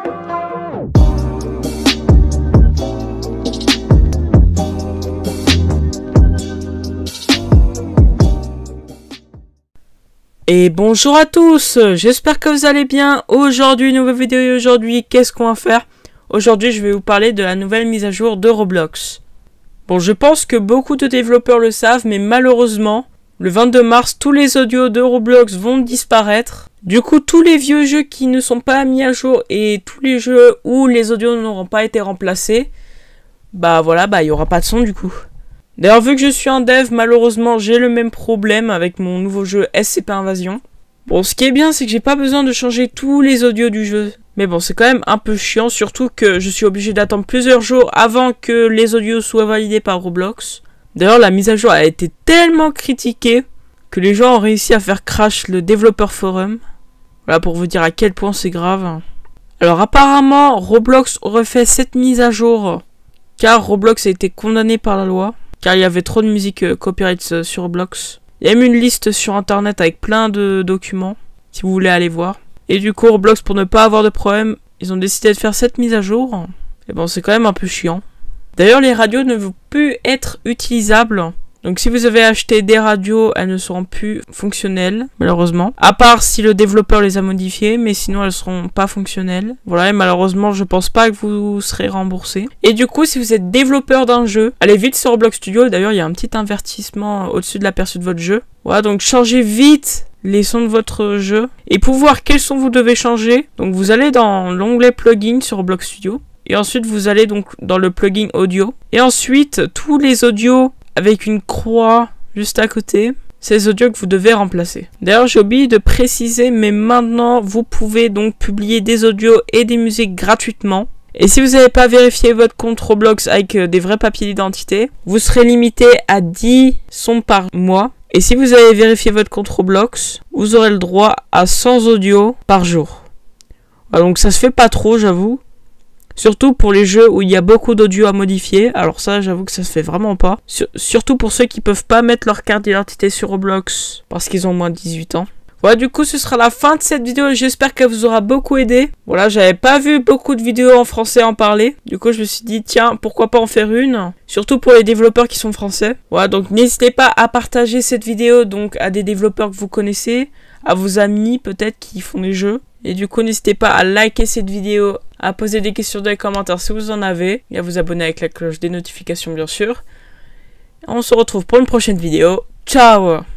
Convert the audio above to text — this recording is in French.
Et bonjour à tous, j'espère que vous allez bien. Aujourd'hui, nouvelle vidéo et aujourd'hui, qu'est-ce qu'on va faire? Aujourd'hui, je vais vous parler de la nouvelle mise à jour de Roblox. Bon, je pense que beaucoup de développeurs le savent, mais malheureusement, le 22 mars, tous les audios de Roblox vont disparaître. Du coup, tous les vieux jeux qui ne sont pas mis à jour et tous les jeux où les audios n'auront pas été remplacés, bah voilà, il n'y aura pas de son du coup. D'ailleurs, vu que je suis un dev, malheureusement, j'ai le même problème avec mon nouveau jeu SCP Invasion. Bon, ce qui est bien, c'est que j'ai pas besoin de changer tous les audios du jeu. Mais bon, c'est quand même un peu chiant, surtout que je suis obligé d'attendre plusieurs jours avant que les audios soient validés par Roblox. D'ailleurs, la mise à jour a été tellement critiquée que les gens ont réussi à faire crash le développeur forum. Voilà, pour vous dire à quel point c'est grave. Alors, apparemment, Roblox aurait fait cette mise à jour car Roblox a été condamné par la loi. Car il y avait trop de musique copyright sur Roblox. Il y a même une liste sur internet avec plein de documents, si vous voulez aller voir. Et du coup, Roblox, pour ne pas avoir de problème, ils ont décidé de faire cette mise à jour. Et bon, c'est quand même un peu chiant. D'ailleurs, les radios ne vont plus être utilisables. Donc si vous avez acheté des radios, elles ne seront plus fonctionnelles, malheureusement. À part si le développeur les a modifiées, mais sinon elles seront pas fonctionnelles. Voilà, et malheureusement, je pense pas que vous serez remboursé. Et du coup, si vous êtes développeur d'un jeu, allez vite sur Roblox Studio. D'ailleurs, il y a un petit avertissement au-dessus de l'aperçu de votre jeu. Voilà, donc changez vite les sons de votre jeu. Et pour voir quels sons vous devez changer, donc vous allez dans l'onglet plugin sur Roblox Studio. Et ensuite, vous allez donc dans le plugin audio. Et ensuite, tous les audios avec une croix juste à côté, c'est les audios que vous devez remplacer. D'ailleurs, j'ai oublié de préciser, mais maintenant, vous pouvez donc publier des audios et des musiques gratuitement. Et si vous n'avez pas vérifié votre compte Roblox avec des vrais papiers d'identité, vous serez limité à 10 sons par mois. Et si vous avez vérifié votre compte Roblox, vous aurez le droit à 100 audios par jour. Voilà, donc ça se fait pas trop, j'avoue. Surtout pour les jeux où il y a beaucoup d'audio à modifier. Alors ça, j'avoue que ça se fait vraiment pas. Surtout pour ceux qui peuvent pas mettre leur carte d'identité sur Roblox parce qu'ils ont moins de 18 ans. Voilà, du coup, ce sera la fin de cette vidéo. J'espère qu'elle vous aura beaucoup aidé. Voilà, j'avais pas vu beaucoup de vidéos en français en parler. Du coup, je me suis dit, tiens, pourquoi pas en faire une? Surtout pour les développeurs qui sont français. Voilà, donc n'hésitez pas à partager cette vidéo donc à des développeurs que vous connaissez, à vos amis peut-être qui font des jeux. Et du coup, n'hésitez pas à liker cette vidéo, à poser des questions dans les commentaires si vous en avez, et à vous abonner avec la cloche des notifications bien sûr. On se retrouve pour une prochaine vidéo. Ciao!